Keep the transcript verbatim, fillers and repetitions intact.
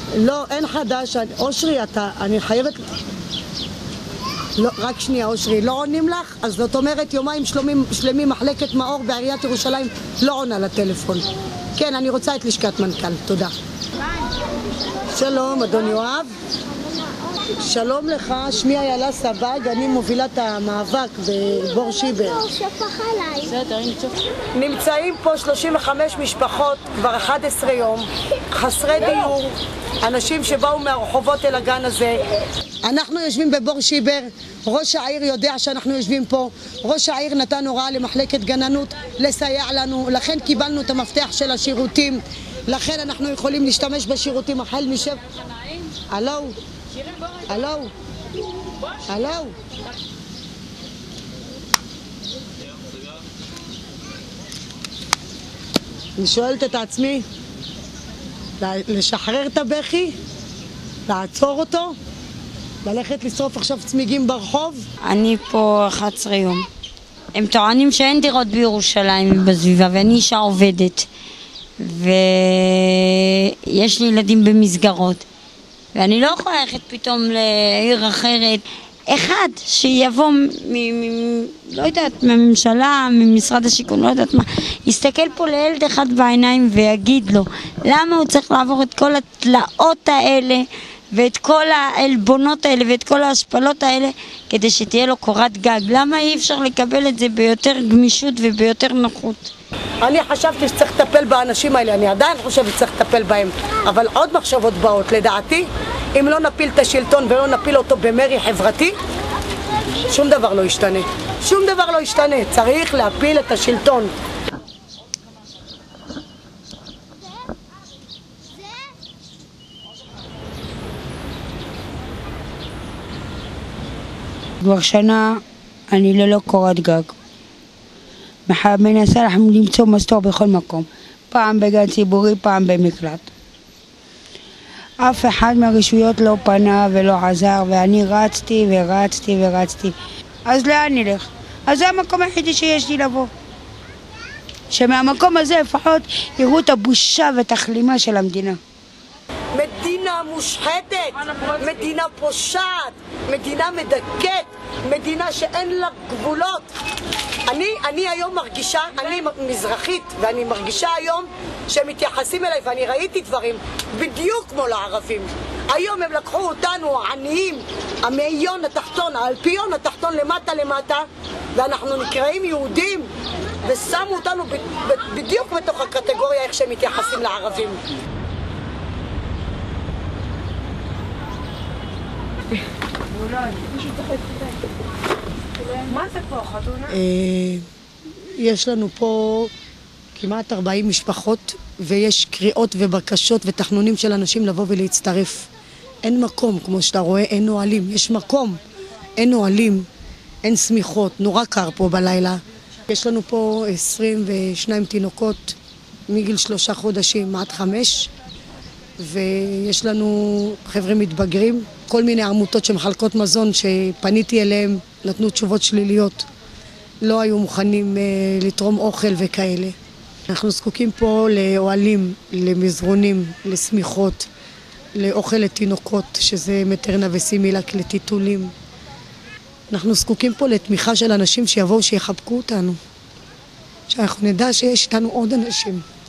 לא, אין חדש. אושרי, אתה, אני חייבת... לא, רק שנייה, אושרי, לא עונים לך? אז זאת אומרת, יומיים שלמים, שלמים מחלקת מאור בעיריית ירושלים לא עונה לטלפון. כן, אני רוצה את לשכת מנכ"ל. תודה. שלום, אדון יואב. שלום לך, שמי איילה סבג, אני מובילת המאבק בבור שיבר. נמצאים פה שלושים וחמש משפחות כבר אחד עשר יום, חסרי דיור, אנשים שבאו מהרחובות אל הגן הזה. אנחנו יושבים בבור שיבר, ראש העיר יודע שאנחנו יושבים פה, ראש העיר נתן הוראה למחלקת גננות לסייע לנו, לכן קיבלנו את המפתח של השירותים, לכן אנחנו יכולים להשתמש בשירותים החל משב... הלו? הלו? הלו? אני שואלת את עצמי, לשחרר את הבכי? לעצור אותו? ללכת לשרוף עכשיו צמיגים ברחוב? אני פה אחת עשרה יום. הם טוענים שאין דירות בירושלים בסביבה, ואני אישה עובדת. ויש לי ילדים במסגרות. ואני לא יכולה ללכת פתאום לעיר אחרת. אחד שיבוא, מ, מ, לא יודעת, מהממשלה, ממשרד השיכון, לא יודעת מה, יסתכל פה לילד אחד בעיניים ויגיד לו למה הוא צריך לעבור את כל התלאות האלה ואת כל העלבונות האלה ואת כל ההשפלות האלה כדי שתהיה לו קורת גג. למה אי אפשר לקבל את זה ביותר גמישות וביותר נוחות? אני חשבתי שצריך לטפל באנשים האלה, אני עדיין חושבת שצריך לטפל בהם, אבל עוד מחשבות באות. לדעתי, אם לא נפיל את השלטון ולא נפיל אותו במרי חברתי, שום דבר לא ישתנה. שום דבר לא ישתנה. צריך להפיל את השלטון. כבר שנה אני ללא קורת גג. מנסה למצוא מסתור בכל מקום. פעם בגן ציבורי, פעם במקלט. אף אחד מהרשויות לא פנה ולא עזר, ואני רצתי ורצתי ורצתי. אז לאן נלך? אז זה המקום היחידי שיש לי לבוא. שמהמקום הזה לפחות יראו את הבושה ואת הכלימה של המדינה. מדינה מושחתת, מדינה פושעת, מדינה מדכאת, מדינה שאין לה גבולות. אני, אני היום מרגישה, אני מזרחית, ואני מרגישה היום שמתייחסים אליי, ואני ראיתי דברים בדיוק כמו לערבים. היום הם לקחו אותנו, העניים, המאיון התחתון, האלפיון התחתון למטה למטה, ואנחנו נקראים יהודים, ושמו אותנו בדיוק בתוך הקטגוריה איך שהם מתייחסים לערבים. מה זה פה, חתונה? יש לנו פה כמעט ארבעים משפחות, ויש קריאות ובקשות ותחנונים של אנשים לבוא ולהצטרף. אין מקום, כמו שאתה רואה, אין נועלים. יש מקום, אין נועלים, אין סמיכות, נורא קר פה בלילה. יש לנו פה עשרים ושניים תינוקות מגיל שלושה חודשים עד חמש, ויש לנו חבר'ה מתבגרים, כל מיני עמותות שמחלקות מזון שפניתי אליהם, נתנו תשובות שליליות, לא היו מוכנים uh, לתרום אוכל וכאלה. אנחנו זקוקים פה לאוהלים, למזרונים, לסמיכות, לאוכל לתינוקות, שזה מטרנה וסימילק, לטיטולים. אנחנו זקוקים פה לתמיכה של אנשים שיבואו, שיחבקו אותנו, שאנחנו נדע שיש איתנו עוד אנשים.